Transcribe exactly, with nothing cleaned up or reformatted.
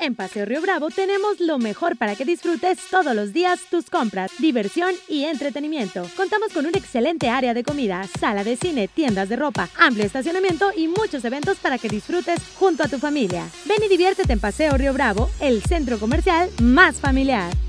En Paseo Río Bravo tenemos lo mejor para que disfrutes todos los días tus compras, diversión y entretenimiento. Contamos con un excelente área de comida, sala de cine, tiendas de ropa, amplio estacionamiento y muchos eventos para que disfrutes junto a tu familia. Ven y diviértete en Paseo Río Bravo, el centro comercial más familiar.